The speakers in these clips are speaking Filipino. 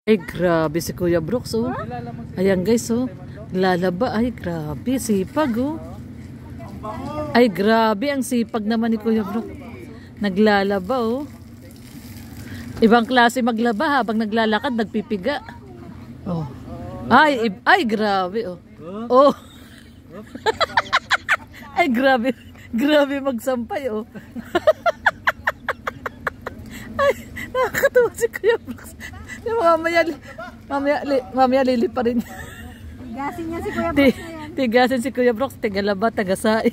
Ay, grabe si Kuya Brooks, oh. Ayan, guys, oh. Lalaba. Ay, grabe. Sipag, oh. Ay, grabe. Ang sipag naman ni Kuya Brooks. Naglalaba, oh. Ibang klase maglaba habang naglalakad, nagpipiga. Oh. Ay, grabe, oh. Oh. Ay, grabe. Grabe magsampay, oh. Ay, nakakatawa si Kuya Brooks. Mamaya lili pa rin. Tigasin niya si Kuya Brooks na yan. Tigasin si Kuya Brooks, tigalaba, tagasain.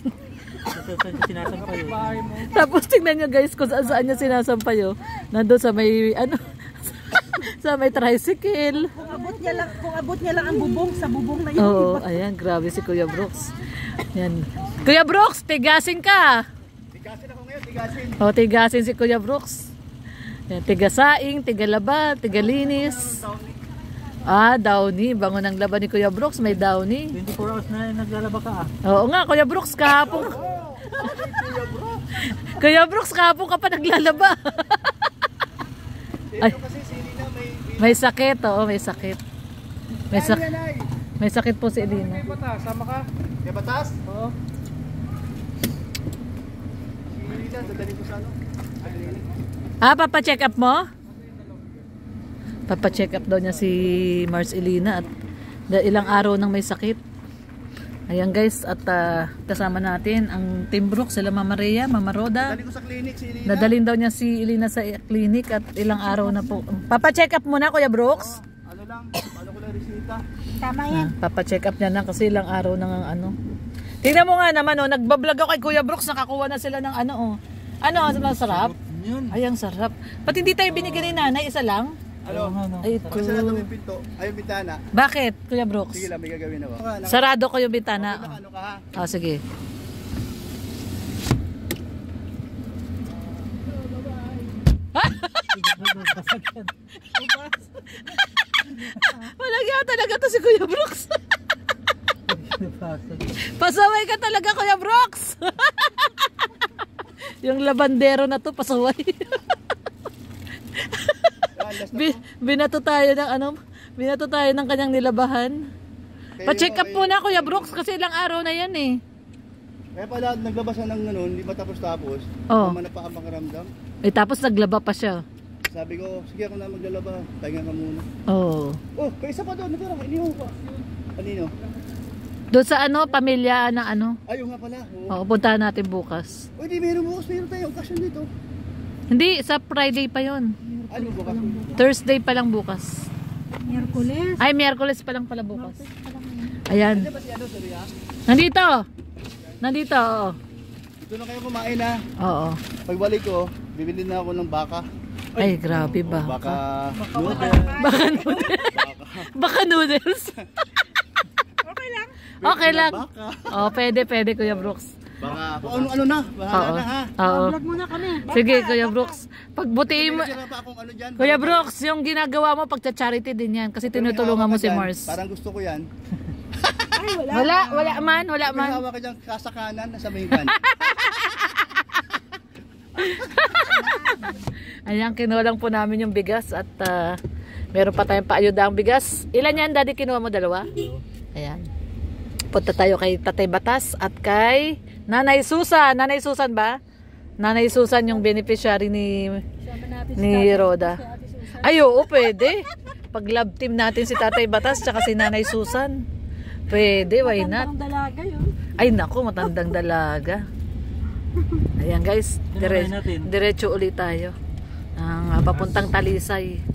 Tapos tingnan nyo guys kung saan niya sinasampay, oh. Nandun sa may, ano, sa may tricycle. Kung abot niya lang ang bubong, sa bubong na yun. Oo, ayan, grabe si Kuya Brooks. Yan. Kuya Brooks, tigasin ka. Tigasin ako ngayon, tigasin. Oh, tigasin si Kuya Brooks. Yan, tigasaing, tigalaba, tigalinis. Downy. Bango ng laba ni Kuya Brooks. May Downy. 24 hours na naglalaba ka, ah. Oo nga, Kuya Brooks, kahapon. Kuya Brooks, kahapon ka pa naglalaba. Ay, may sakit, oo, may sakit. May sakit po si Elina. Kay Batas, sama ka? Kay Batas? Oo. Si Elina, dadalhin ko sa ano? Papa-check up mo? Papa-check up daw niya si Mars Elina at ilang araw nang may sakit. Ayan guys, at kasama natin ang Team Brooks, sila Mama Rhea, Mama Roda. Dadalhin ko sa clinic si Elina. Dadalhin daw niya si Elina sa clinic at ilang araw na po. Papa-check up muna, Kuya Brooks. Ano lang, paano ko lang resita? Tama yan. Papa-check up niya na kasi ilang araw nang ano. Tingnan mo nga naman, oh, nagbablog ako kay Kuya Brooks, nakakuha na sila ng ano, oh. Ano, masarap? Ay, ang sarap. Pati hindi tayo binigyan ni nanay, isa lang? Ano? Ay, ito. Kasi sarado yung pinto, ay yung bintana. Bakit, Kuya Brooks? Sige lang, may gagawin ako. Sarado ko yung bintana. Ano ka ha? Sige. Malagyan talaga to si Kuya Brooks. Pasaway ka talaga, Kuya Brooks. Yung labandero na to, pasaway. Binato tayo ng ano, binato tayo ng kanyang nilabahan. Pa-check up muna, Kuya Brooks, kasi ilang araw na yan eh. Kaya pala naglabas na ng ganun, hindi pa tapos-tapos. Oh. Tama na pa ang makaramdam. Tapos naglaba pa siya. Sabi ko, sige ako na maglalaba, pahinga ka muna. Oh. Oh, kaya isa pa doon, natira, iniho pa. Kanino? Doon sa ano, pamilya na ano. Ayun nga pala. Oo, puntahan natin bukas. O di, meron bukas, meron tayong okasyon dito. Hindi, sa Friday pa yon. Ano bukas? Thursday pa lang bukas. Miyerkules. Ay, Miyerkules pa lang pala bukas. Ayan. Ano ba si ano, sorry ha? Nandito. Nandito, oo. Dito na kayo kumain ha. Oo. Pagbalik ko, bibili na ako ng baka. Ay, grabe ba? Baka noodle. Baka noodles. Baka noodles. Okay lang. Okay lang. Baka. Oh, pwede Kuya Brooks. Baka kung ano-ano na. Bahala na ha. Oo. Vlog muna kami. Sige, Kuya Brooks. Pagbutihin mo. Tira pa akong ano dyan. Kuya Brooks, yung ginagawa mo pagcha-charity din yan kasi tinutulungan mo si Mars. Parang gusto ko yan. Ay, wala. Wala man. May hawak ka dyan kasakanan nasa main van. Ayan, kinuha lang po namin yung bigas at meron pa tayong paayudaang bigas. Ilan yan, Daddy? Kinuha mo? 2? Ayan. Punta tayo kay Tatay Batas at kay Nanay Susan. Nanay Susan ba? Nanay Susan yung beneficiary ni Roda. Ay, oo, pwede. Pag love team natin si Tatay Batas tsaka si Nanay Susan. Pwede, why not? Matandang dalaga yun. Ay, naku, matandang dalaga. Ayan guys, diretso ulit tayo. Ang papuntang Talisay.